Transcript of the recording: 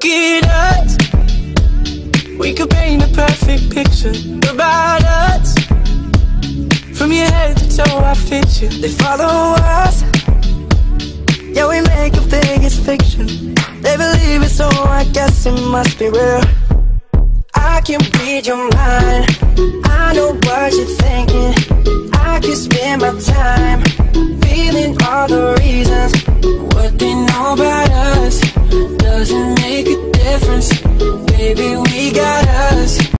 Look at us, we could paint a perfect picture about us. From your head to toe I fit you. They follow us, yeah, we make up things fiction. They believe it, so I guess it must be real. I can read your mind, I know what you're thinking. I can spend my time feeling all the reasons. What they know about us doesn't make a difference. Baby, we got us.